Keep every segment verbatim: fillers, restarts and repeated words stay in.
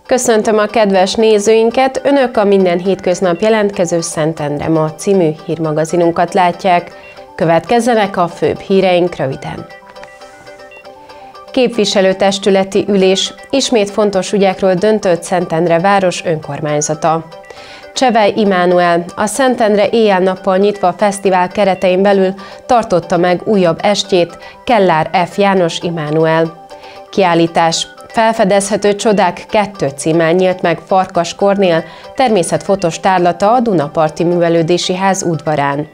Köszöntöm a kedves nézőinket! Önök a minden hétköznap jelentkező Szentendre Ma című hírmagazinunkat látják. Következzenek a főbb híreink röviden. Képviselőtestületi ülés, ismét fontos ügyekről döntött Szentendre város önkormányzata. Csevej Imánuel, a Szentendre éjjel-nappal nyitva fesztivál keretein belül tartotta meg újabb estjét Kellár F. János Imánuel. Kiállítás. Felfedezhető csodák kettő címmel nyílt meg Farkas Kornél természetfotós tárlata a Dunaparti Művelődési Ház udvarán.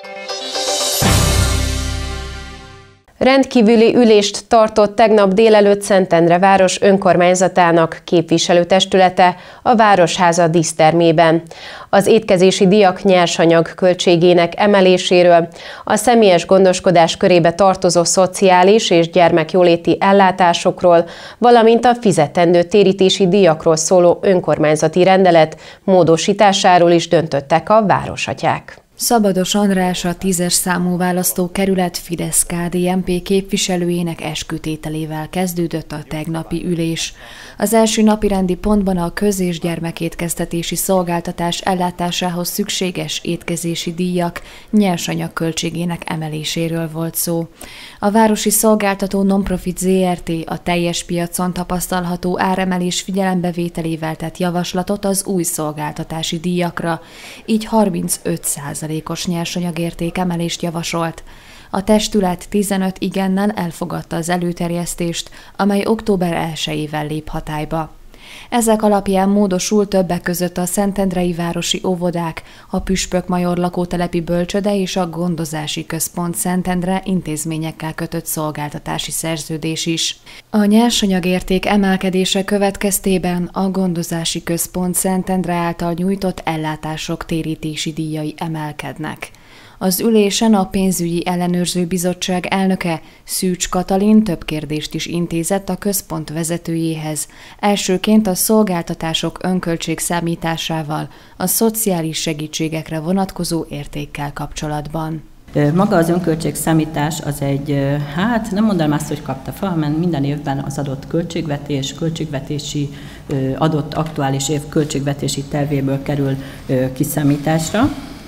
Rendkívüli ülést tartott tegnap délelőtt Szentendre város önkormányzatának képviselőtestülete a Városháza dísztermében. Az étkezési díjak nyersanyag költségének emeléséről, a személyes gondoskodás körébe tartozó szociális és gyermekjóléti ellátásokról, valamint a fizetendő térítési díjakról szóló önkormányzati rendelet módosításáról is döntöttek a városatyák. Szabados András, a tízes számú választókerület Fidesz-ká dé en pé képviselőjének eskütételével kezdődött a tegnapi ülés. Az első napirendi pontban a köz- és gyermekétkeztetési szolgáltatás ellátásához szükséges étkezési díjak nyersanyag költségének emeléséről volt szó. A városi szolgáltató Nonprofit zé er té a teljes piacon tapasztalható áremelés figyelembevételével tett javaslatot az új szolgáltatási díjakra, így harmincöt százalékos nyersanyagérték emelést javasolt. A testület tizenöt igennel elfogadta az előterjesztést, amely október elsejével lép hatályba. Ezek alapján módosul többek között a szentendrei városi óvodák, a Püspök Major lakótelepi bölcsöde és a Gondozási Központ Szentendre intézményekkel kötött szolgáltatási szerződés is. A nyersanyagérték emelkedése következtében a Gondozási Központ Szentendre által nyújtott ellátások térítési díjai emelkednek. Az ülésen a pénzügyi ellenőrző bizottság elnöke, Szűcs Katalin több kérdést is intézett a központ vezetőjéhez. Elsőként a szolgáltatások önköltség számításával, a szociális segítségekre vonatkozó értékkel kapcsolatban. Maga az önköltség számítás az egy, hát nem mondanám azt, hogy kapta fel, hanem minden évben az adott költségvetés, költségvetési, adott aktuális év költségvetési tervéből kerül kiszámításra.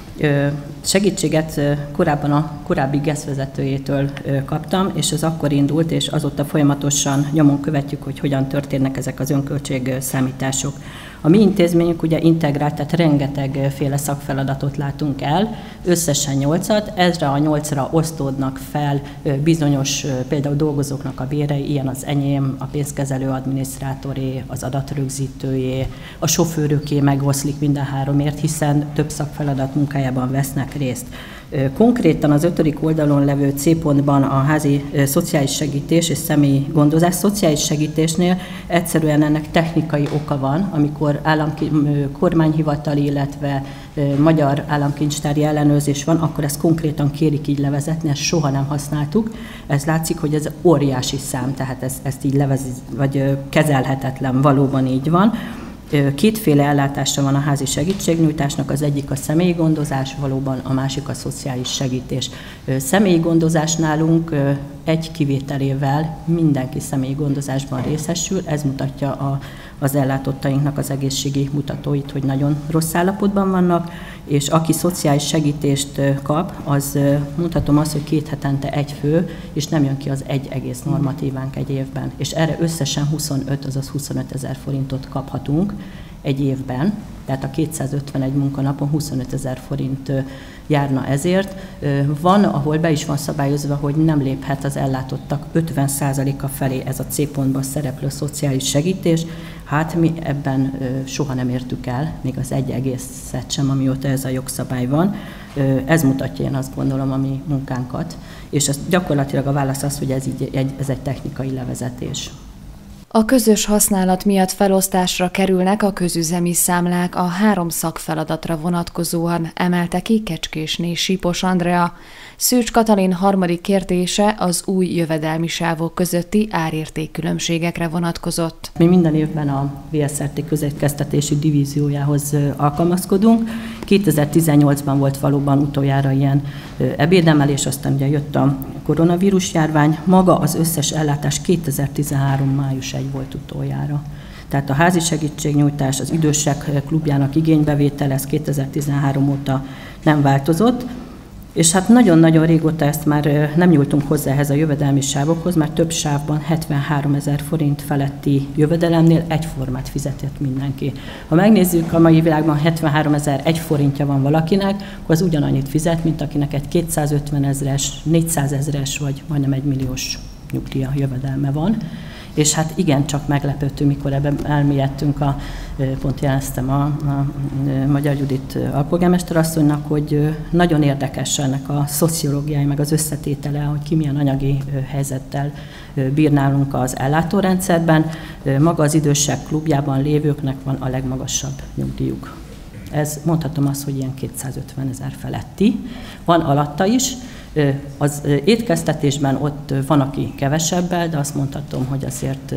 Segítséget korábban a korábbi geszvezetőjétől kaptam, és ez akkor indult, és azóta folyamatosan nyomon követjük, hogy hogyan történnek ezek az önköltség számítások. A mi intézményünk ugye integrált, tehát rengetegféle szakfeladatot látunk el, összesen nyolcat, ezre a nyolcra osztódnak fel bizonyos például dolgozóknak a bérei, ilyen az enyém, a pénzkezelő adminisztrátoré, az adatrögzítőjé, a sofőröké megoszlik minden háromért, hiszen több szakfeladat munkájában vesznek részt. Konkrétan az ötödik oldalon levő C pontban a házi szociális segítés és személyi gondozás. Szociális segítésnél egyszerűen ennek technikai oka van, amikor államki, kormányhivatal, illetve magyar államkincstári ellenőrzés van, akkor ezt konkrétan kérik így levezetni, ezt soha nem használtuk. Ez látszik, hogy ez óriási szám, tehát ezt, ezt így levezi, vagy kezelhetetlen, valóban így van. Kétféle ellátása van a házi segítségnyújtásnak, az egyik a személyi gondozás, valóban a másik a szociális segítés. Személyi gondozás nálunk egy kivételével mindenki személyi gondozásban részesül, ez mutatja a, az ellátottainknak az egészségi mutatóit, hogy nagyon rossz állapotban vannak, és aki szociális segítést kap, az mondhatom azt, hogy két hetente egy fő, és nem jön ki az egy egész normatívánk egy évben. És erre összesen huszonöt, azaz huszonöt ezer forintot kaphatunk egy évben, tehát a kétszázötvenegy munkanapon huszonöt ezer forint járna ezért. Van, ahol be is van szabályozva, hogy nem léphet az ellátottak ötven százaléka felé ez a C pontban szereplő szociális segítés. Hát mi ebben soha nem értük el, még az egy egészet sem, amióta ez a jogszabály van. Ez mutatja, én azt gondolom, a mi munkánkat, és ez gyakorlatilag a válasz az, hogy ez, így egy, ez egy technikai levezetés. A közös használat miatt felosztásra kerülnek a közüzemi számlák, a három szakfeladatra vonatkozóan, emelte ki Kecskésné Sípos Andrea. Szűcs Katalin harmadik kérdése az új jövedelmi sávok közötti árértékkülönbségekre vonatkozott. Mi minden évben a vé es er té közétkeztetési divíziójához alkalmazkodunk. kétezer-tizennyolcban volt valóban utoljára ilyen ebédemelés, aztán ugye jött a koronavírus járvány, maga az összes ellátás kétezer-tizenhárom május elseje volt utoljára. Tehát a házi segítségnyújtás, az idősek klubjának igénybevétel, ez kétezer-tizenhárom óta nem változott, és hát nagyon-nagyon régóta ezt már nem nyúltunk hozzá ehhez a jövedelmi sávokhoz, mert több sávban hetvenháromezer forint feletti jövedelemnél egyformát fizetett mindenki. Ha megnézzük, a mai világban hetvenháromezer egy forintja van valakinek, akkor az ugyanannyit fizet, mint akinek egy kétszázötvenezres, négyszázezres vagy majdnem egy milliós nyugdíja jövedelme van. És hát igencsak meglepődtünk, mikor ebben elmélyedtünk, a, pont jeleztem a, a Magyar Judit alpolgármester asszonynak, hogy nagyon érdekes ennek a szociológiai, meg az összetétele, hogy ki milyen anyagi helyzettel bír nálunk az ellátórendszerben. Maga az idősek klubjában lévőknek van a legmagasabb nyugdíjuk. Ez mondhatom azt, hogy ilyen kétszázötvenezer feletti. Van alatta is. Az étkeztetésben ott van, aki kevesebbel, de azt mondhatom, hogy azért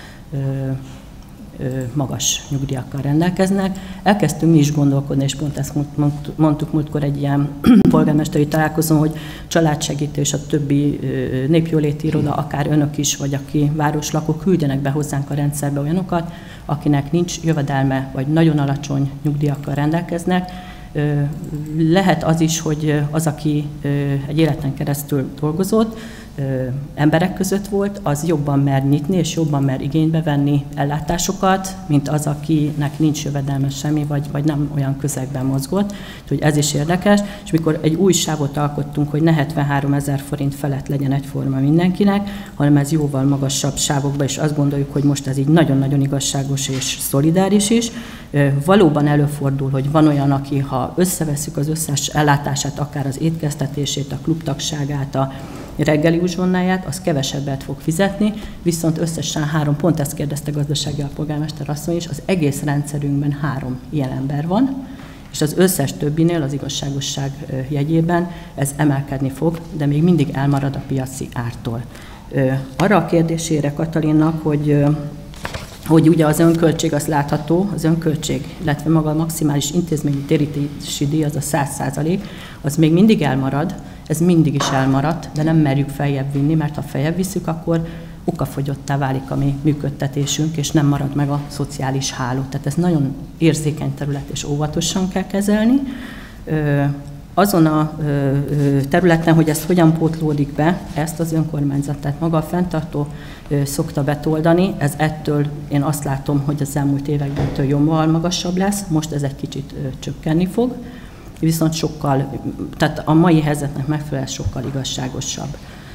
magas nyugdíjakkal rendelkeznek. Elkezdtünk mi is gondolkodni, és pont ezt mondtuk múltkor egy ilyen polgármesteri találkozón, hogy családsegítő és a többi népjóléti iroda, akár önök is, vagy aki városlakók, küldjenek be hozzánk a rendszerbe olyanokat, akinek nincs jövedelme, vagy nagyon alacsony nyugdíjakkal rendelkeznek. Lehet az is, hogy az, aki egy életen keresztül dolgozott, emberek között volt, az jobban mer nyitni és jobban mer igénybe venni ellátásokat, mint az, akinek nincs jövedelme semmi, vagy, vagy nem olyan közegben mozgott. Úgyhogy ez is érdekes. És mikor egy új sávot alkottunk, hogy ne hetvenháromezer forint felett legyen egyforma mindenkinek, hanem ez jóval magasabb sávokba, és azt gondoljuk, hogy most ez így nagyon-nagyon igazságos és szolidáris is. Valóban előfordul, hogy van olyan, aki, ha összevesszük az összes ellátását, akár az étkeztetését, a klubtagságát, a reggeli uzsonnáját, az kevesebbet fog fizetni, viszont összesen három, pont ezt kérdezte gazdasági alpolgármester asszony is, az egész rendszerünkben három ilyen ember van, és az összes többinél az igazságosság jegyében ez emelkedni fog, de még mindig elmarad a piaci ártól. Arra a kérdésére Katalinnak, hogy hogy ugye az önköltség az látható, az önköltség, illetve maga a maximális intézményi térítési díj, az a száz százalék, az még mindig elmarad, ez mindig is elmaradt, de nem merjük feljebb vinni, mert ha feljebb visszük, akkor okafogyottá válik a mi működtetésünk, és nem marad meg a szociális háló. Tehát ez nagyon érzékeny terület, és óvatosan kell kezelni. Azon a területen, hogy ez hogyan pótlódik be, ezt az önkormányzat, tehát maga a fenntartó szokta betoldani, ez ettől én azt látom, hogy az elmúlt években ettől jóval magasabb lesz, most ez egy kicsit csökkenni fog, viszont sokkal, tehát a mai helyzetnek megfelelően sokkal igazságosabb.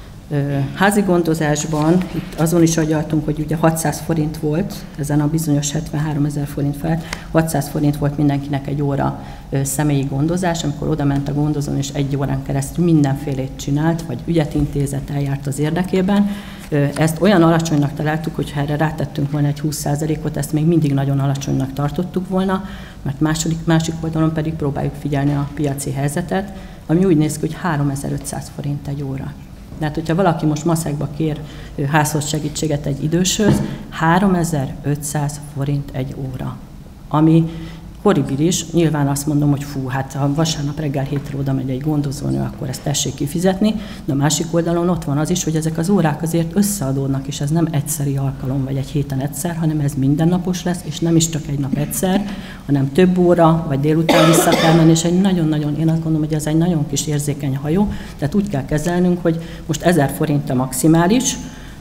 Házi gondozásban itt azon is agyaltunk, hogy ugye hatszáz forint volt, ezen a bizonyos hetvenháromezer forint felett, hatszáz forint volt mindenkinek egy óra személyi gondozás, amikor oda ment a gondozón, és egy órán keresztül mindenfélét csinált, vagy ügyet intézett, eljárt az érdekében. Ezt olyan alacsonynak találtuk, hogy ha erre rátettünk volna egy húsz százalékot, ezt még mindig nagyon alacsonynak tartottuk volna, mert második, másik oldalon pedig próbáljuk figyelni a piaci helyzetet, ami úgy néz ki, hogy háromezer-ötszáz forint egy óra. Tehát, hogyha valaki most maszekba kér házhoz segítséget egy időshöz, háromezer-ötszáz forint egy óra, ami horribilis. Nyilván azt mondom, hogy fú, hát ha vasárnap reggel hétre oda megy egy gondozónő, akkor ezt tessék kifizetni, de a másik oldalon ott van az is, hogy ezek az órák azért összeadódnak, és ez nem egyszeri alkalom, vagy egy héten egyszer, hanem ez mindennapos lesz, és nem is csak egy nap egyszer, hanem több óra, vagy délután vissza kell menni, és egy nagyon-nagyon, én azt gondolom, hogy ez egy nagyon kis érzékeny hajó, tehát úgy kell kezelnünk, hogy most ezer forint a maximális,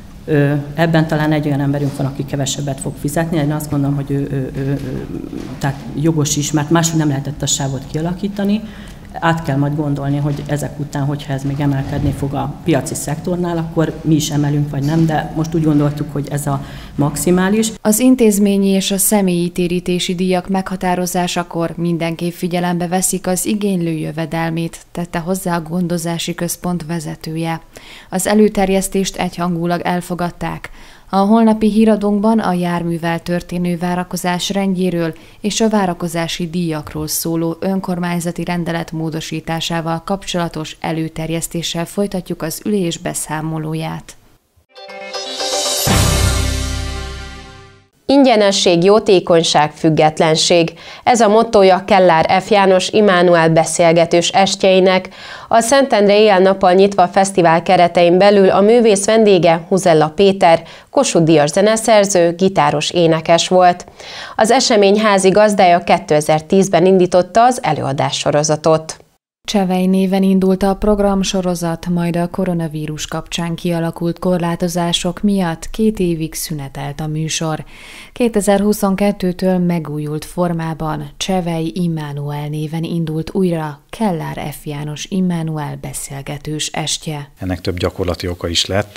ebben talán egy olyan emberünk van, aki kevesebbet fog fizetni, én azt gondolom, hogy ő, ő, ő, ő tehát jogos is, mert máshogy nem lehetett a sávot kialakítani. Át kell majd gondolni, hogy ezek után, hogyha ez még emelkedni fog a piaci szektornál, akkor mi is emelünk, vagy nem, de most úgy gondoltuk, hogy ez a maximális. Az intézményi és a személyi térítési díjak meghatározásakor mindenképp figyelembe veszik az igénylő jövedelmét, tette hozzá a gondozási központ vezetője. Az előterjesztést egyhangulag elfogadták. A holnapi híradónkban a járművel történő várakozás rendjéről és a várakozási díjakról szóló önkormányzati rendelet módosításával kapcsolatos előterjesztéssel folytatjuk az ülés beszámolóját. Ingyenesség, jótékonyság, függetlenség. Ez a mottója Kellár F. János Immanuel beszélgetős estjeinek. A Szentendre éjjel-nappal nyitva fesztivál keretein belül a művész vendége Huzella Péter, Kossuth-díjas zeneszerző, gitáros, énekes volt. Az esemény házi gazdája kétezer-tízben indította az előadás sorozatot. Csevej néven indult a programsorozat, majd a koronavírus kapcsán kialakult korlátozások miatt két évig szünetelt a műsor. kétezer-huszonkettőtől megújult formában Csevej Immanuel néven indult újra Kellár F. János Immanuel beszélgetős estje. Ennek több gyakorlati oka is lett,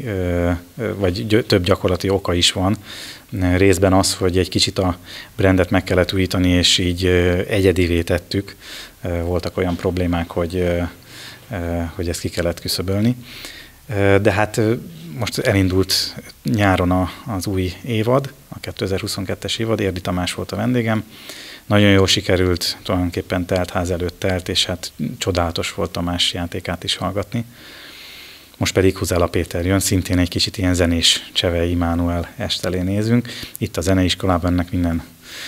vagy több gyakorlati oka is van. Részben az, hogy egy kicsit a brandet meg kellett újítani, és így egyedivé tettük. Voltak olyan problémák, hogy, hogy ezt ki kellett küszöbölni. De hát most elindult nyáron az új évad, a kétezer-huszonkettes évad, Érdi Tamás volt a vendégem. Nagyon jól sikerült, tulajdonképpen teltház előtt telt, és hát csodálatos volt Tamás játékát is hallgatni. Most pedig Huzella Péter jön, szintén egy kicsit ilyen zenés Csevej Immanuel estelé nézünk. Itt a zeneiskolában ennek minden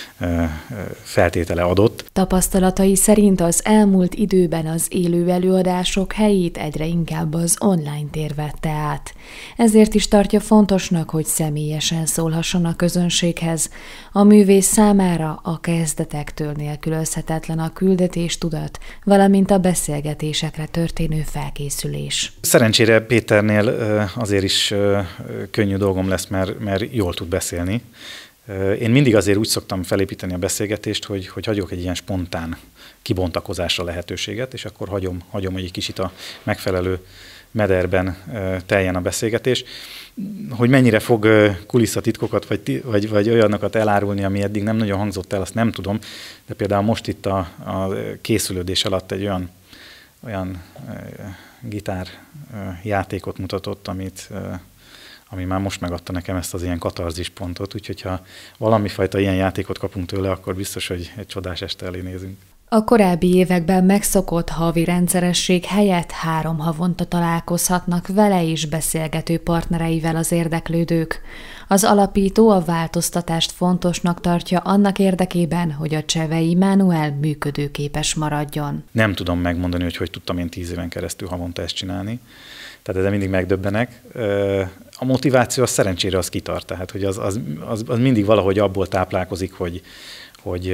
feltétele adott. Tapasztalatai szerint az elmúlt időben az élő előadások helyét egyre inkább az online tér vette át. Ezért is tartja fontosnak, hogy személyesen szólhasson a közönséghez. A művész számára a kezdetektől nélkülözhetetlen a küldetéstudat, valamint a beszélgetésekre történő felkészülés. Szerencsére Péternél azért is könnyű dolgom lesz, mert, mert jól tud beszélni. Én mindig azért úgy szoktam felépíteni a beszélgetést, hogy, hogy hagyok egy ilyen spontán kibontakozásra lehetőséget, és akkor hagyom, hagyom, hogy egy kicsit a megfelelő mederben teljen a beszélgetés. Hogy mennyire fog kulisszatitkokat, vagy, vagy, vagy olyanokat elárulni, ami eddig nem nagyon hangzott el, azt nem tudom, de például most itt a, a készülődés alatt egy olyan, olyan gitár játékot mutatott, amit... ami már most megadta nekem ezt az ilyen katarzis pontot, úgyhogy ha valamifajta ilyen játékot kapunk tőle, akkor biztos, hogy egy csodás este elé nézünk. A korábbi években megszokott havi rendszeresség helyett három havonta találkozhatnak vele és beszélgető partnereivel az érdeklődők. Az alapító a változtatást fontosnak tartja annak érdekében, hogy a Csevej Immanuel működőképes maradjon. Nem tudom megmondani, hogy hogy tudtam én tíz éven keresztül havonta ezt csinálni. Tehát ezzel mindig megdöbbenek. A motiváció az szerencsére az kitart, tehát hogy az, az, az, az mindig valahogy abból táplálkozik, hogy, hogy,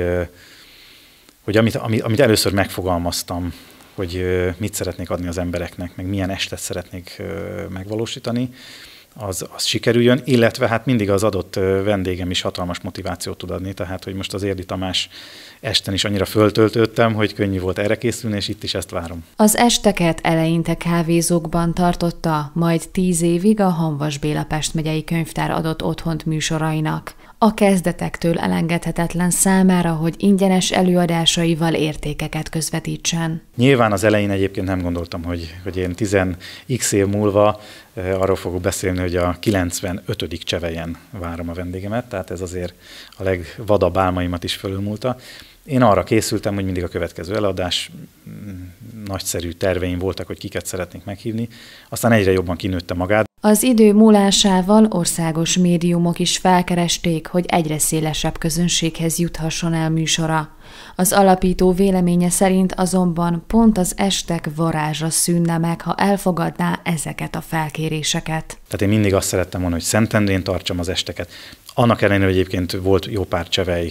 hogy amit, amit először megfogalmaztam, hogy mit szeretnék adni az embereknek, meg milyen estet szeretnék megvalósítani, az, az sikerüljön, illetve hát mindig az adott vendégem is hatalmas motivációt tud adni, tehát hogy most az Érdi Tamás esten is annyira föltöltöttem, hogy könnyű volt erre készülni, és itt is ezt várom. Az esteket eleinte kávézókban tartotta, majd tíz évig a Hamvas Béla Pest megyei könyvtár adott otthont műsorainak. A kezdetektől elengedhetetlen számára, hogy ingyenes előadásaival értékeket közvetítsen. Nyilván az elején egyébként nem gondoltam, hogy, hogy én tíz x év múlva eh, arról fogok beszélni, hogy a kilencvenötödik Csevejen várom a vendégemet, tehát ez azért a legvadabb álmaimat is fölülmúlta. Én arra készültem, hogy mindig a következő előadás, nagyszerű terveim voltak, hogy kiket szeretnék meghívni, aztán egyre jobban kinőtte magát. Az idő múlásával országos médiumok is felkeresték, hogy egyre szélesebb közönséghez juthasson el műsora. Az alapító véleménye szerint azonban pont az estek varázsa szűnne meg, ha elfogadná ezeket a felkéréseket. Tehát én mindig azt szerettem volna, hogy Szentendrén tartsam az esteket. Annak ellenére, hogy egyébként volt jó pár Csevej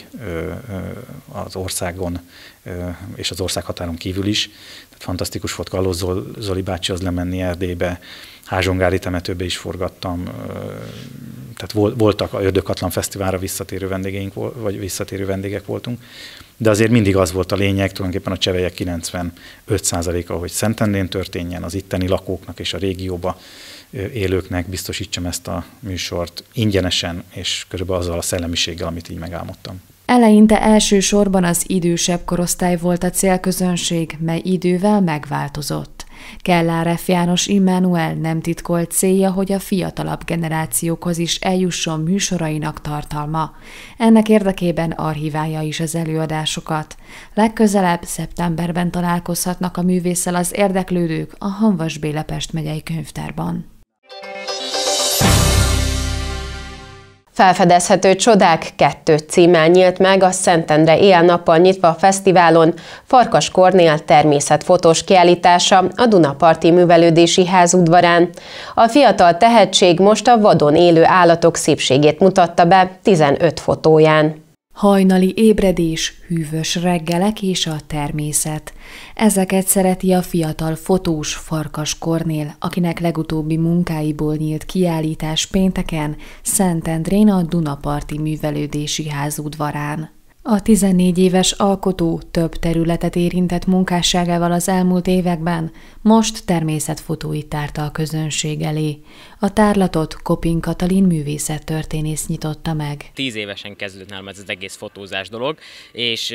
az országon és az országhatáron kívül is. Tehát fantasztikus volt Kalóz Zoli bácsi az lemenni Erdélybe, Házsongári temetőbe is forgattam, tehát voltak a Ördögkatlan Fesztiválra visszatérő vendégeink, vagy visszatérő vendégek voltunk, de azért mindig az volt a lényeg, tulajdonképpen a csevelyek kilencvenöt százaléka, hogy Szentendrén történjen, az itteni lakóknak és a régióba élőknek biztosítsam ezt a műsort ingyenesen, és körülbelül azzal a szellemiséggel, amit így megálmodtam. Eleinte elsősorban az idősebb korosztály volt a célközönség, mely idővel megváltozott. Kellár F. János Immanuel nem titkolt célja, hogy a fiatalabb generációkhoz is eljusson műsorainak tartalma. Ennek érdekében archiválja is az előadásokat. Legközelebb szeptemberben találkozhatnak a művésszel az érdeklődők a Hamvas Béla Pest megyei könyvtárban. Felfedezhető csodák kettő címmel nyílt meg a Szentendre éjjel-nappal nyitva fesztiválon Farkas Kornél természetfotós kiállítása a Dunaparti Művelődési Ház udvarán. A fiatal tehetség most a vadon élő állatok szépségét mutatta be tizenöt fotóján. Hajnali ébredés, hűvös reggelek és a természet. Ezeket szereti a fiatal fotós Farkas Kornél, akinek legutóbbi munkáiból nyílt kiállítás pénteken Szentendrén a Dunaparti Művelődési Ház udvarán. A tizennégy éves alkotó több területet érintett munkásságával az elmúlt években, most természetfotóit tárta a közönség elé. A tárlatot Kopin Katalin művészettörténész nyitotta meg. Tíz évesen kezdődött nálam ez az egész fotózás dolog, és,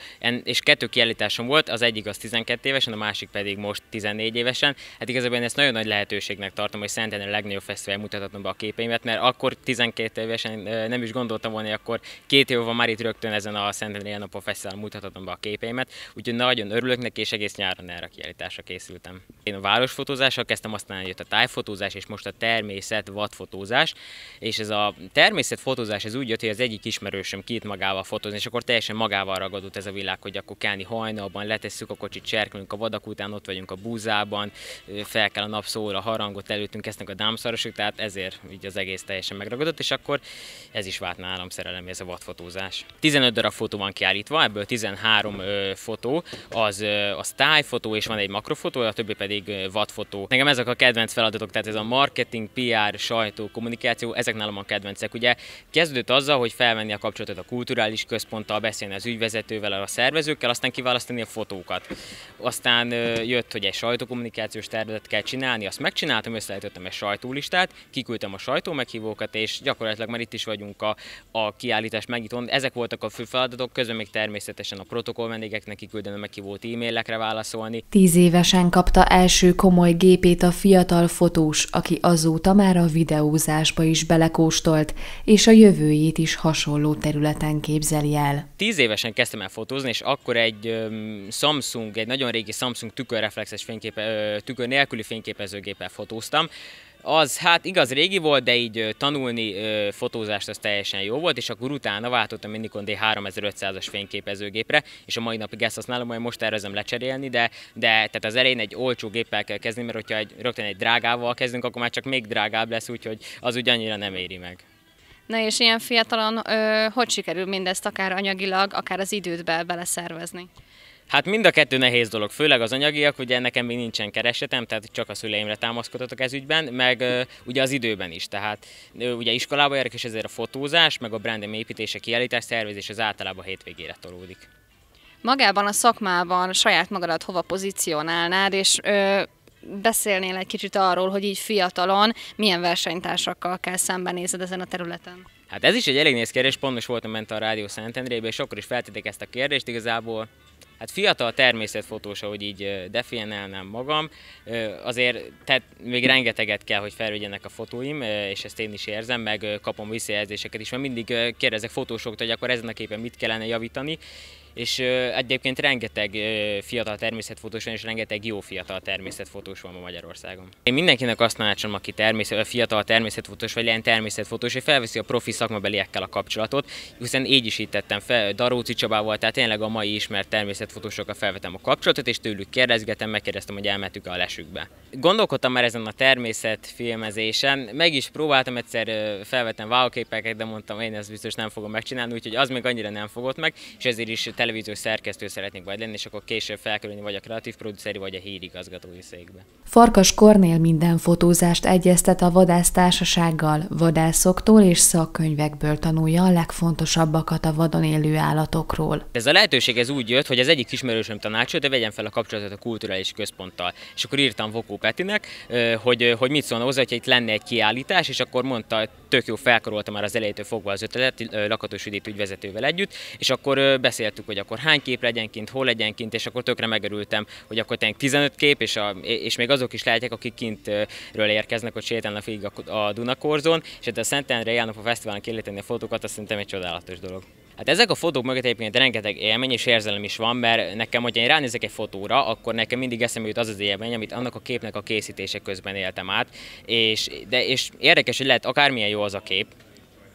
és kettő kiállításom volt, az egyik az tizenkét évesen, a másik pedig most tizennégy évesen. Hát igazából én ezt nagyon nagy lehetőségnek tartom, hogy Szentendrén a legnagyobb fesztivál mutathatom be a képeimet, mert akkor tizenkét évesen nem is gondoltam volna, hogy akkor két év van már itt rögtön ezen a Szentendrén éjjel-nappal fesztiválon mutathatom be a képeimet, úgyhogy nagyon örülök neki, és egész nyáron erre a kiállításra készültem. Én a városfotózással kezdtem, aztán jött a tájfotózás, és most a természet vadfotózás, és ez a természetfotózás ez úgy jött, hogy az egyik ismerősöm kiít magával fotózni, és akkor teljesen magával ragadott ez a világ, hogy akkor kelni hajnalban, letesszük a kocsit, cserkülünk a vadak után, ott vagyunk a búzában, fel kell a napszóra, harangot előttünk, esznek a dámszarosok, tehát ezért így az egész teljesen megragadott, és akkor ez is vált nálam szerelem, ez a vadfotózás. tizenöt darab fotó van kiállítva, ebből tizenhárom ö, fotó, az, ö, az tájfotó, és van egy makrofotó, a többi pedig ö, vadfotó. Nekem ezek a kedvenc feladatok, tehát ez a marketing, pé er, sajtó, kommunikáció, ezek nálam a kedvencek. Ugye kezdődött azzal, hogy felvenni a kapcsolatot a kulturális központtal, beszélni az ügyvezetővel, a szervezőkkel, aztán kiválasztani a fotókat. Aztán ö, jött, hogy egy sajtókommunikációs tervezet kell csinálni, azt megcsináltam, összeállítottam egy sajtólistát, kiküldtem a sajtómeghívókat, és gyakorlatilag már itt is vagyunk a, a kiállítás megnyitón. Ezek voltak a fő feladatok, közben még természetesen a protokoll vendégeknek kiküldeni a meghívott e-mailekre válaszolni. Tíz évesen kapta első komoly gépét a fiatal fotós, aki azóta már a videózásba is belekóstolt, és a jövőjét is hasonló területen képzeli el. Tíz évesen kezdtem el fotózni, és akkor egy um, Samsung, egy nagyon régi Samsung tükörreflexes fényképe, tükör nélküli fényképezőgéppel fotóztam. Az hát igaz régi volt, de így tanulni ö, fotózást az teljesen jó volt, és akkor utána váltottam a Nikon D háromezer-ötszázas fényképezőgépre, és a mai napig ezt használom, majd most tervezem lecserélni, de, de tehát az elején egy olcsó géppel kell kezdeni, mert hogyha egy, rögtön egy drágával kezdünk, akkor már csak még drágább lesz, úgyhogy az úgy annyira nem éri meg. Na és ilyen fiatalon ö, hogy sikerül mindezt akár anyagilag, akár az idődbe beleszervezni? Hát mind a kettő nehéz dolog, főleg az anyagiak, ugye nekem még nincsen keresetem, tehát csak a szüleimre támaszkodhatok ez ügyben, meg uh, ugye az időben is, tehát uh, ugye iskolába járok, és ezért a fotózás, meg a brandem építése, kiállítás, szervezés az általában hétvégére tolódik. Magában a szakmában saját magadat hova pozícionálnád, és ö, beszélnél egy kicsit arról, hogy így fiatalon milyen versenytársakkal kell szembenézned ezen a területen? Hát ez is egy elég nehéz kérdés, pont most voltam ment a Rádió Szentendrébe, és akkor is feltették ezt a kérdést, igazából hát fiatal természetfotós, ahogy így definiálnám magam, azért tehát még rengeteget kell, hogy felvegyenek a fotóim, és ezt én is érzem, meg kapom visszajelzéseket is, mert mindig kérdezek fotósoktól, hogy akkor ezen a képen mit kellene javítani, és egyébként rengeteg fiatal természetfotós van, és rengeteg jó fiatal természetfotós van ma Magyarországon. Én mindenkinek azt tanácsolom, aki természet, fiatal természetfotós vagy ilyen természetfotós, hogy felveszi a profi szakmabeliekkel a kapcsolatot, hiszen így is így tettem fel Daróci Csabával, tehát tényleg a mai ismert természetfotósokkal felvettem a kapcsolatot, és tőlük kérdezgetem, megkérdeztem, hogy elmentük a lesükbe. Gondolkodtam már ezen a természetfilmezésen, meg is próbáltam egyszer, felvettem vágóképeket, de mondtam, én ezt biztos nem fogom megcsinálni, úgyhogy az még annyira nem fogott meg, és ezért is televíziós szerkesztő szeretnék majd lenni, és akkor később felkerülni vagy a kreatív produceri, vagy a hírigazgatói székbe. Farkas Kornél minden fotózást egyeztet a vadásztársasággal, vadászoktól és szakkönyvekből tanulja a legfontosabbakat a vadon élő állatokról. Ez a lehetőség ez úgy jött, hogy az egyik ismerősöm tanácsolt, de vegyem fel a kapcsolatot a kulturális központtal. És akkor írtam Vokó Petinek, hogy, hogy mit szólna hozzá, hogy itt lenne egy kiállítás, és akkor mondta, tök jó, felkarolta már az elejétől fogva az ötletet, Lakatos Judit ügyvezetővel együtt, és akkor beszéltük, hogy akkor hány kép legyen kint, hol legyen kint, és akkor tökre megörültem, hogy akkor tényleg tizenöt kép, és, a, és még azok is lehetják, akik kintről érkeznek, hogy sétálnak végig a Dunakorzón, és hát a Szentendre éjjel-nappal fesztiválon kiállítani a fotókat, azt szerintem egy csodálatos dolog. Hát ezek a fotók mögött egyébként rengeteg élmény és érzelem is van, mert nekem, hogyha én ránézek egy fotóra, akkor nekem mindig eszembe jut az az élmény, amit annak a képnek a készítése közben éltem át, és, de, és érdekes, hogy lehet akármilyen jó az a kép,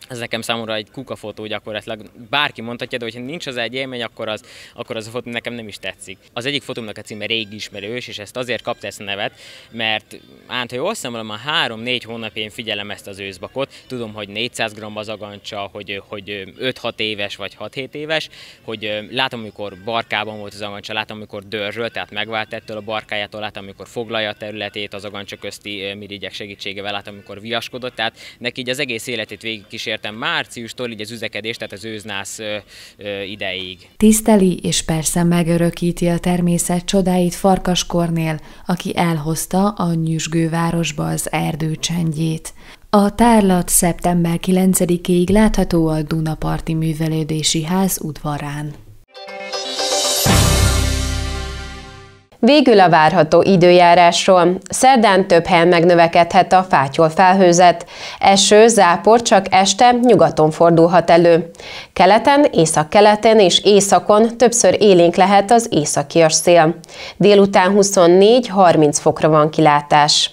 Ez nekem számomra egy kukafotó gyakorlatilag. Bárki mondhatja, de hogyha nincs az egy élmény, akkor az, akkor az a fotó nekem nem is tetszik. Az egyik fotómnak a címe Régi ismerős, és ezt azért kapta ezt a nevet, mert át, ha jól számolom, már három-négy hónapja én figyelem ezt az őszbakot. Tudom, hogy négyszáz gramm az agancsa, hogy, hogy öt-hat éves vagy hat-hét éves, hogy látom, amikor barkában volt az agancsa, látom, amikor dörzsöl, tehát megvált ettől a barkájától, látom, amikor foglalja a területét az agancsa közti mirigyek segítségével, látom, amikor viaskodott, tehát neki így az egész életét végigkísért márciustól így az üzekedés, tehát az őznász ö, ö, ideig. Tiszteli és persze megörökíti a természet csodáit Farkas Kornél, aki elhozta a nyüzsgő városba az erdő csendjét. A tárlat szeptember kilencedikéig látható a Dunaparti Művelődési Ház udvarán. Végül a várható időjárásról. Szerdán több helyen megnövekedhet a fátyol felhőzet. Eső, zápor csak este nyugaton fordulhat elő. Keleten, északkeleten és északon többször élénk lehet az északias szél. Délután huszonnégy-harminc fokra van kilátás.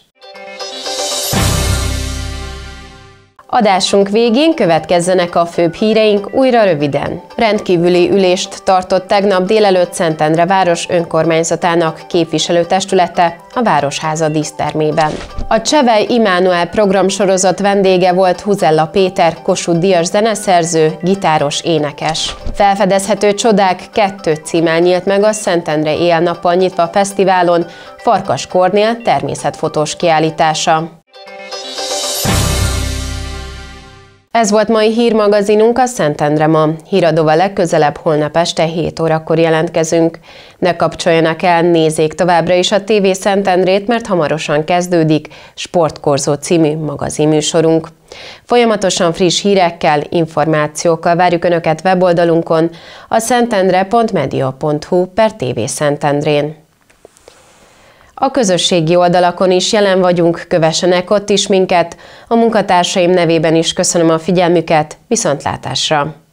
Adásunk végén következzenek a főbb híreink újra röviden. Rendkívüli ülést tartott tegnap délelőtt Szentendre város önkormányzatának képviselőtestülete a Városháza dísztermében. A Csevej Immanuel programsorozat vendége volt Huzella Péter, Kossuth-díjas zeneszerző, gitáros, énekes. Felfedezhető csodák kettő címmel nyílt meg a Szentendre éjjel-nappal nyitva fesztiválon Farkas Kornél természetfotós kiállítása. Ez volt mai hírmagazinunk a Szentendre ma. Híradóval legközelebb holnap este hét órakor jelentkezünk. Ne kapcsoljanak el, nézzék továbbra is a té vé Szentendrét, mert hamarosan kezdődik Sportkorzó című magazinműsorunk. Folyamatosan friss hírekkel, információkkal várjuk Önöket weboldalunkon a szentendre pont media pont hu per té vé Szentendrén. A közösségi oldalakon is jelen vagyunk, kövessenek ott is minket. A munkatársaim nevében is köszönöm a figyelmüket, viszontlátásra!